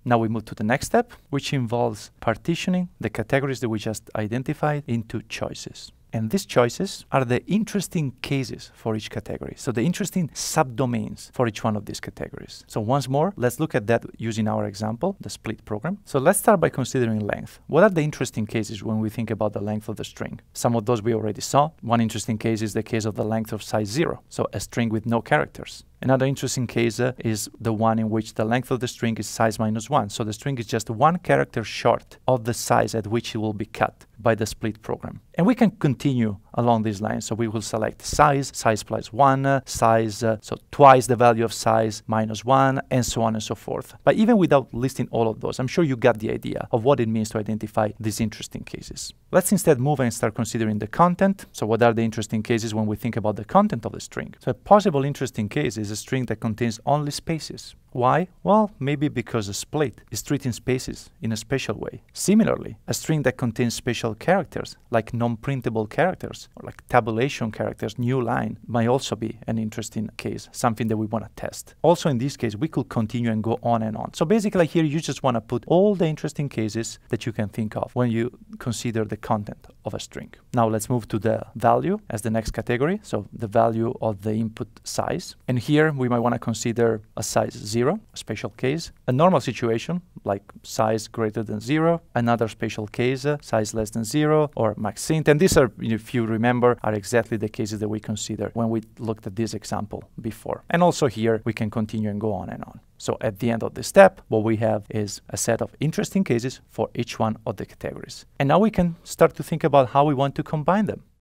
Now we move to the next step, which involves partitioning the categories that we just identified into choices. And these choices are the interesting cases for each category. So the interesting subdomains for each one of these categories. So once more, let's look at that using our example, the split program. So let's start by considering length. What are the interesting cases when we think about the length of the string? Some of those we already saw. One interesting case is the case of the length of size 0, so a string with no characters. Another interesting case is the one in which the length of the string is size -1. So the string is just one character short of the size at which it will be cut by the split program. And we can continue along these lines. So we will select size, size +1, size, so twice the value of size -1, and so on and so forth. But even without listing all of those, I'm sure you got the idea of what it means to identify these interesting cases. Let's instead move and start considering the content. So what are the interesting cases when we think about the content of the string? So a possible interesting case is a string that contains only spaces. Why? Well, maybe because a split is treating spaces in a special way. Similarly, a string that contains special characters, like non-printable characters, or like tabulation characters, new line, might also be an interesting case, something that we want to test. Also in this case, we could continue and go on and on. So basically here you just want to put all the interesting cases that you can think of when you consider the content of a string. Now let's move to the value as the next category, so the value of the input size. And here we might want to consider a size 0, a special case, a normal situation like size greater than 0, another special case, size less than 0, or maxint. And these are, if you remember, are exactly the cases that we considered when we looked at this example before. And also here we can continue and go on and on. So at the end of this step, what we have is a set of interesting cases for each one of the categories. And now we can start to think about how we want to combine them.